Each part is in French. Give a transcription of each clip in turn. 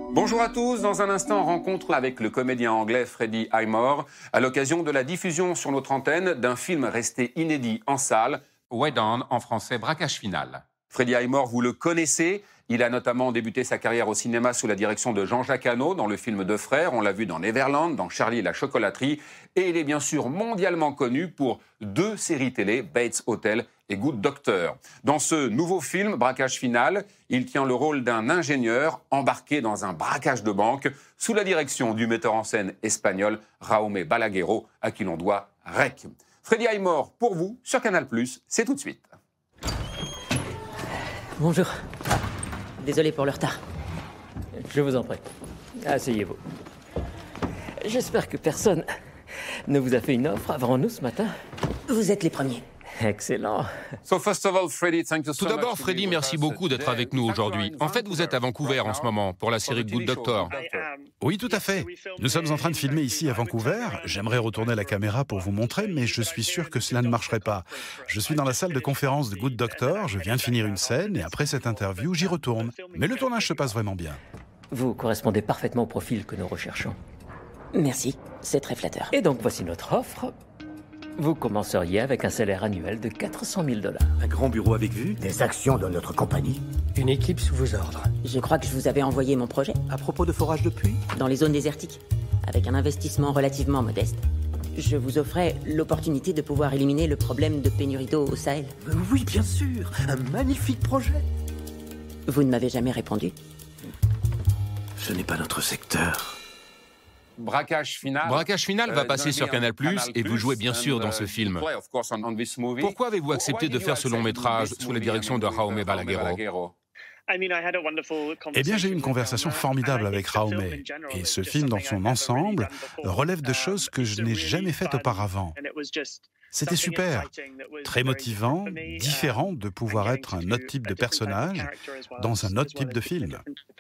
Bonjour à tous, dans un instant, rencontre avec le comédien anglais Freddie Highmore à l'occasion de la diffusion sur notre antenne d'un film resté inédit en salle, Way Down, en français Braquage final. Freddie Highmore, vous le connaissez, il a notamment débuté sa carrière au cinéma sous la direction de Jean-Jacques Hano dans le film Deux frères, on l'a vu dans Neverland, dans Charlie et la chocolaterie, et il est bien sûr mondialement connu pour 2 séries télé, Bates Hotel et Good Doctor. Dans ce nouveau film, Braquage final, il tient le rôle d'un ingénieur embarqué dans un braquage de banque sous la direction du metteur en scène espagnol Jaume Balaguerro, à qui l'on doit REC. Freddie Highmore, pour vous, sur Canal+, c'est tout de suite. Bonjour. Désolé pour le retard. Je vous en prie. Asseyez-vous. J'espère que personne ne vous a fait une offre avant nous ce matin. Vous êtes les premiers. Excellent. Tout d'abord, Freddie, merci beaucoup d'être avec nous aujourd'hui. En fait, vous êtes à Vancouver en ce moment pour la série Good Doctor. Oui, tout à fait. Nous sommes en train de filmer ici à Vancouver. J'aimerais retourner la caméra pour vous montrer, mais je suis sûr que cela ne marcherait pas. Je suis dans la salle de conférence de Good Doctor, je viens de finir une scène et après cette interview, j'y retourne. Mais le tournage se passe vraiment bien. Vous correspondez parfaitement au profil que nous recherchons. Merci, c'est très flatteur. Et donc, voici notre offre. Vous commenceriez avec un salaire annuel de 400 000 $. Un grand bureau avec vue. Des actions dans notre compagnie. Une équipe sous vos ordres. Je crois que je vous avais envoyé mon projet. À propos de forage de puits. Dans les zones désertiques, avec un investissement relativement modeste. Je vous offrais l'opportunité de pouvoir éliminer le problème de pénurie d'eau au Sahel. Oui, bien sûr. Un magnifique projet. Vous ne m'avez jamais répondu. Ce n'est pas notre secteur. Braquage final va passer sur Canal+, et vous jouez bien sûr dans ce film. Pourquoi avez-vous accepté de faire ce long métrage sous la direction de Jaume Balaguerro ? Eh bien, j'ai eu une conversation formidable avec Jaume. Et ce film, dans son ensemble, relève de choses que je n'ai jamais faites auparavant. C'était super, très motivant, différent de pouvoir être un autre type de personnage dans un autre type de film.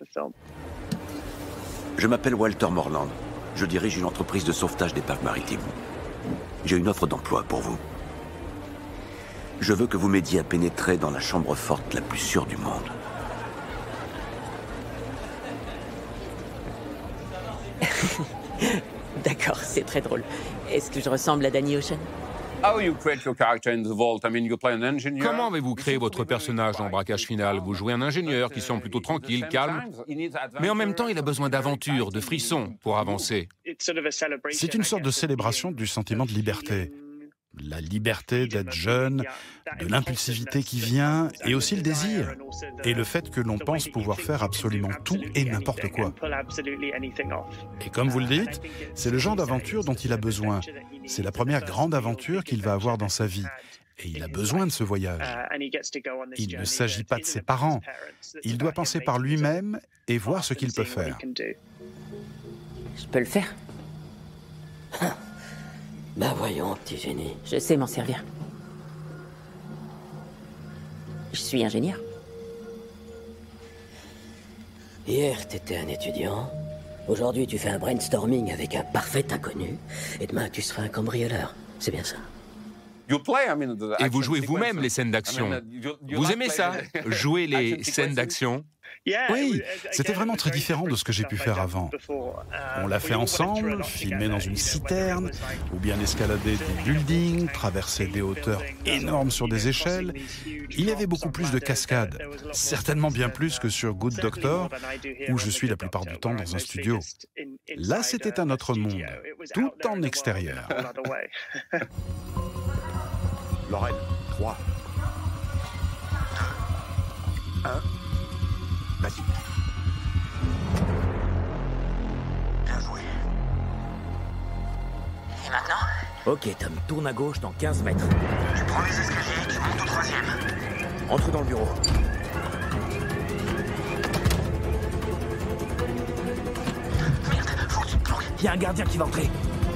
Je m'appelle Walter Morland. Je dirige une entreprise de sauvetage des parcs maritimes. J'ai une offre d'emploi pour vous. Je veux que vous m'aidiez à pénétrer dans la chambre forte la plus sûre du monde. D'accord, c'est très drôle. Est-ce que je ressemble à Danny Ocean? Comment avez-vous créé votre personnage dans Braquage final? Vous jouez un ingénieur qui semble plutôt tranquille, calme, mais en même temps, il a besoin d'aventure, de frissons pour avancer. C'est une sorte de célébration du sentiment de liberté. La liberté d'être jeune, de l'impulsivité qui vient, et aussi le désir. Et le fait que l'on pense pouvoir faire absolument tout et n'importe quoi. Et comme vous le dites, c'est le genre d'aventure dont il a besoin. C'est la première grande aventure qu'il va avoir dans sa vie. Et il a besoin de ce voyage. Il ne s'agit pas de ses parents. Il doit penser par lui-même et voir ce qu'il peut faire. Je peux le faire? Ben voyons, petit génie. Je sais m'en servir. Je suis ingénieur. Hier, t'étais un étudiant. Aujourd'hui, tu fais un brainstorming avec un parfait inconnu. Et demain, tu seras un cambrioleur. C'est bien ça. Et vous jouez vous-même les scènes d'action. Vous aimez ça, jouer les scènes d'action? Oui, c'était vraiment très différent de ce que j'ai pu faire avant. On l'a fait ensemble, filmer dans une citerne, ou bien escalader des buildings, traverser des hauteurs énormes sur des échelles. Il y avait beaucoup plus de cascades, certainement bien plus que sur Good Doctor, où je suis la plupart du temps dans un studio. Là, c'était un autre monde, tout en extérieur. Laurel, 3. 2. 1. Vas-y. Bien joué. Et maintenant? Ok, Tom, tourne à gauche dans 15 mètres. Tu prends les escaliers, tu montes au 3e. Entre dans le bureau. Merde, faut que tu te planques. Il y a un gardien qui va entrer.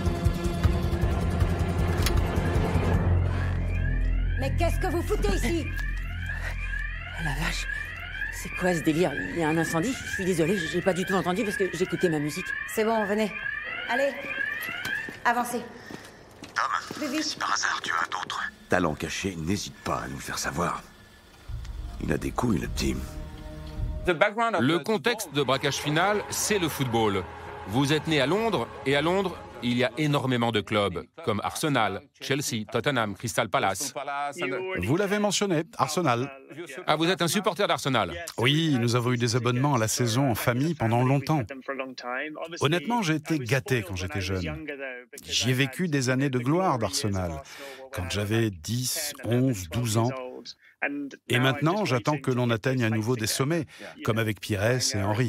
Mais qu'est-ce que vous foutez ici? Oh la vache, c'est quoi ce délire? Il y a un incendie? Je suis désolée, j'ai pas du tout entendu parce que j'écoutais ma musique. C'est bon, venez. Allez, avancez. Tom, si par hasard tu as d'autres. Talent caché, n'hésite pas à nous le faire savoir. Il a des couilles, le team. Le contexte de Braquage Final, c'est le football. Vous êtes né à Londres, et à Londres, il y a énormément de clubs, comme Arsenal, Chelsea, Tottenham, Crystal Palace. Vous l'avez mentionné, Arsenal. Ah, vous êtes un supporter d'Arsenal? Oui, nous avons eu des abonnements à la saison en famille pendant longtemps. Honnêtement, j'ai été gâté quand j'étais jeune. J'y ai vécu des années de gloire d'Arsenal, quand j'avais 10, 11, 12 ans. Et maintenant, j'attends que l'on atteigne à nouveau des sommets, comme avec Pires et Henry.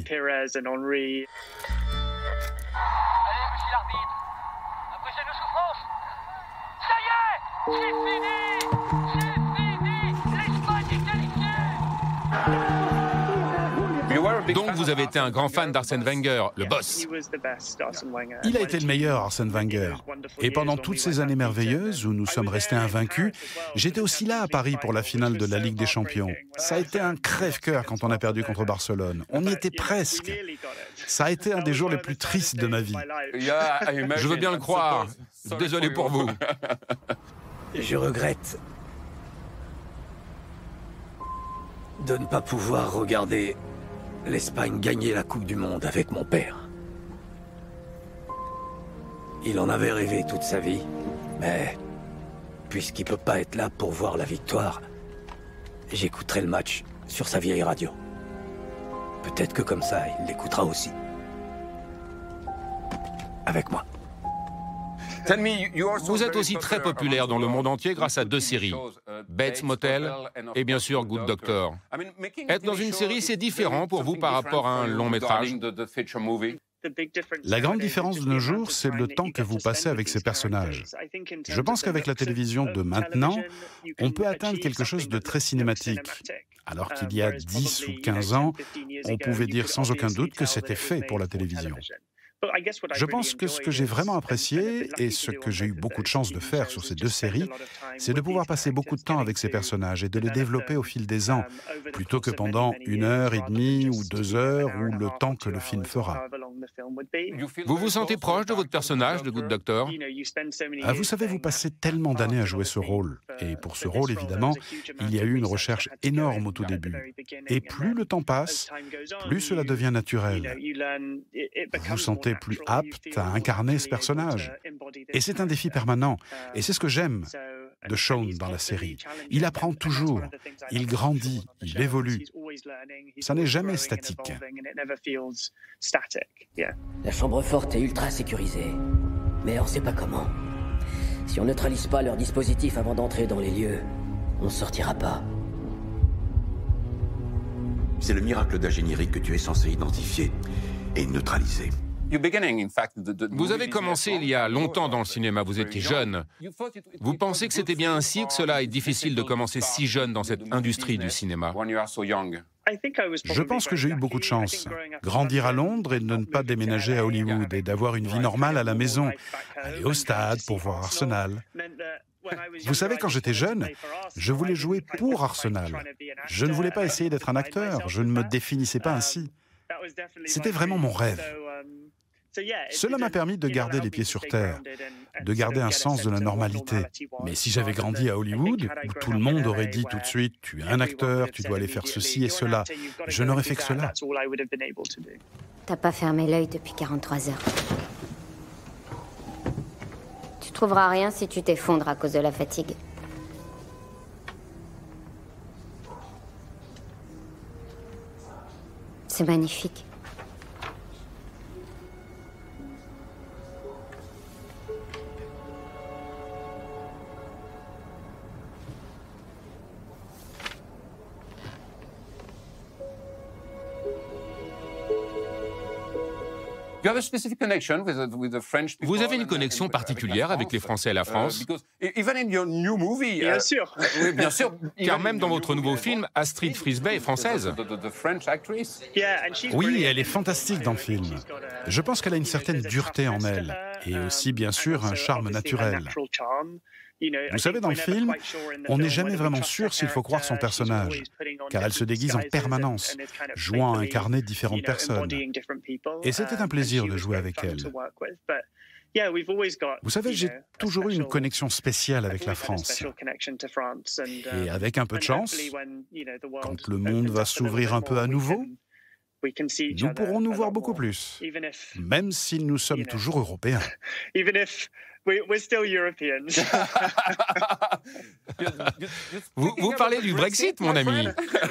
Donc vous avez été un grand fan d'Arsène Wenger, le boss. Il a été le meilleur, Arsène Wenger. Et pendant toutes ces années merveilleuses où nous sommes restés invaincus, j'étais aussi là à Paris pour la finale de la Ligue des Champions. Ça a été un crève-cœur quand on a perdu contre Barcelone. On y était presque. Ça a été un des jours les plus tristes de ma vie. Je veux bien le croire. Désolé pour vous. Je regrette de ne pas pouvoir regarder l'Espagne gagner la Coupe du Monde avec mon père. Il en avait rêvé toute sa vie, mais puisqu'il ne peut pas être là pour voir la victoire, j'écouterai le match sur sa vieille radio. Peut-être que comme ça, il l'écoutera aussi. Avec moi. Vous êtes aussi très populaire dans le monde entier grâce à 2 séries, Bates Motel et bien sûr Good Doctor. Être dans une série, c'est différent pour vous par rapport à un long métrage? La grande différence de nos jours, c'est le temps que vous passez avec ces personnages. Je pense qu'avec la télévision de maintenant, on peut atteindre quelque chose de très cinématique. Alors qu'il y a 10 ou 15 ans, on pouvait dire sans aucun doute que c'était fait pour la télévision. Je pense que ce que j'ai vraiment apprécié, et ce que j'ai eu beaucoup de chance de faire sur ces 2 séries, c'est de pouvoir passer beaucoup de temps avec ces personnages et de les développer au fil des ans, plutôt que pendant 1h30 ou 2 heures, ou le temps que le film fera. Vous vous sentez proche de votre personnage de Good Doctor? Vous savez, vous passez tellement d'années à jouer ce rôle. Et pour ce rôle, évidemment, il y a eu une recherche énorme au tout début. Et plus le temps passe, plus cela devient naturel. Vous vous sentez plus apte à incarner ce personnage. Et c'est un défi permanent. Et c'est ce que j'aime de Sean dans la série. Il apprend toujours, il grandit, il évolue. Ça n'est jamais statique. La chambre forte est ultra sécurisée, mais on ne sait pas comment. Si on neutralise pas leur dispositif avant d'entrer dans les lieux, on ne sortira pas. C'est le miracle d'ingénierie que tu es censé identifier et neutraliser. Vous avez commencé il y a longtemps dans le cinéma, vous étiez jeune. Vous pensez que c'était bien ainsi, que cela est difficile de commencer si jeune dans cette industrie du cinéma? Je pense que j'ai eu beaucoup de chance. Grandir à Londres et de ne pas déménager à Hollywood et d'avoir une vie normale à la maison. Aller au stade pour voir Arsenal. Vous savez, quand j'étais jeune, je voulais jouer pour Arsenal. Je ne voulais pas essayer d'être un acteur, je ne me définissais pas ainsi. C'était vraiment mon rêve. Cela m'a permis de garder les pieds sur terre, de garder un sens de la normalité. Mais si j'avais grandi à Hollywood, où tout le monde aurait dit tout de suite « tu es un acteur, tu dois aller faire ceci et cela », je n'aurais fait que cela. T'as pas fermé l'œil depuis 43 heures. Tu trouveras rien si tu t'effondres à cause de la fatigue. C'est magnifique. Vous avez une connexion particulière avec les Français et la France? Bien sûr. Bien sûr. Car même dans votre nouveau film, Astrid Frisbey est française. Oui, elle est fantastique dans le film. Je pense qu'elle a une certaine dureté en elle, et aussi, bien sûr, un charme naturel. Vous savez, dans le film, on n'est jamais vraiment sûr s'il faut croire son personnage, car elle se déguise en permanence, jouant à incarner différentes personnes. Et c'était un plaisir de jouer avec elle. Vous savez, j'ai toujours eu une connexion spéciale avec la France. Et avec un peu de chance, quand le monde va s'ouvrir un peu à nouveau, Nous pourrons nous voir beaucoup plus, même si nous sommes toujours européens. Vous parlez du Brexit, mon ami.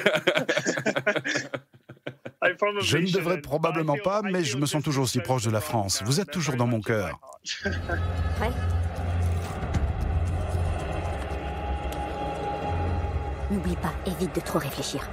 Je ne devrais probablement pas, mais je me sens toujours aussi proche de la France. Vous êtes toujours dans mon cœur. Prêt? N'oublie pas, évite de trop réfléchir.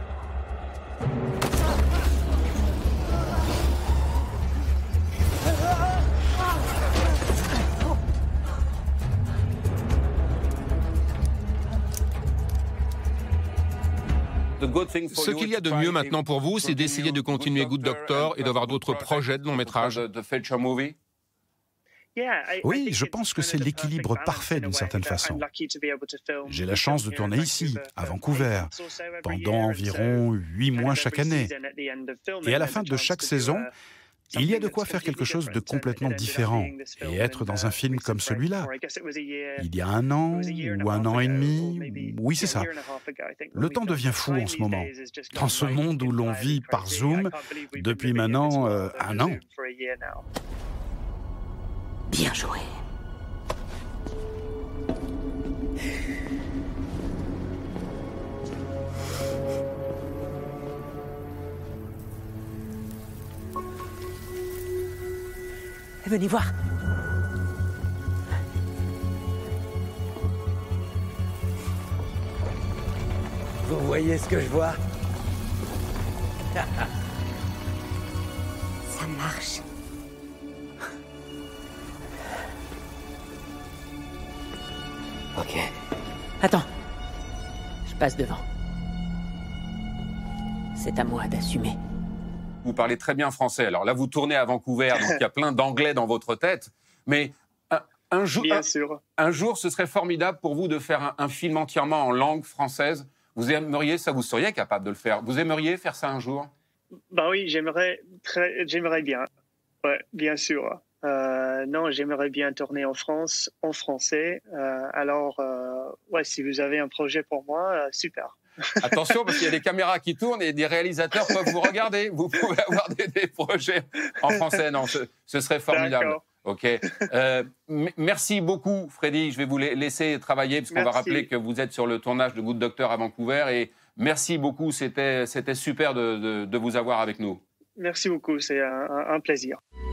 Ce qu'il y a de mieux maintenant pour vous, c'est d'essayer de continuer Good Doctor et d'avoir d'autres projets de long métrage. Oui, je pense que c'est l'équilibre parfait d'une certaine façon. J'ai la chance de tourner ici, à Vancouver, pendant environ 8 mois chaque année. Et à la fin de chaque saison, il y a de quoi faire quelque chose de complètement différent et être dans un film comme celui-là. Il y a 1 an ou 1 an et demi, oui c'est ça. Le temps devient fou en ce moment. Dans ce monde où l'on vit par Zoom depuis maintenant 1 an. Bien joué. Venez voir. Vous voyez ce que je vois? Ça marche. Ok. Attends. Je passe devant. C'est à moi d'assumer. Vous parlez très bien français. Alors là, vous tournez à Vancouver, donc il y a plein d'anglais dans votre tête. Mais un jour, ce serait formidable pour vous de faire un film entièrement en langue française. Vous aimeriez ça? Vous seriez capable de le faire? Vous aimeriez faire ça un jour? Bah oui, j'aimerais bien. Ouais, bien sûr. Non, j'aimerais bien tourner en France, en français. Ouais, si vous avez un projet pour moi, super. Attention, parce qu'il y a des caméras qui tournent et des réalisateurs peuvent vous regarder. Vous pouvez avoir des projets en français. Non, ce serait formidable. OK. Merci beaucoup, Freddy. Je vais vous laisser travailler, parce qu'on va rappeler que vous êtes sur le tournage de Good Doctor à Vancouver. Et merci beaucoup. C'était super de vous avoir avec nous. Merci beaucoup. C'est un plaisir.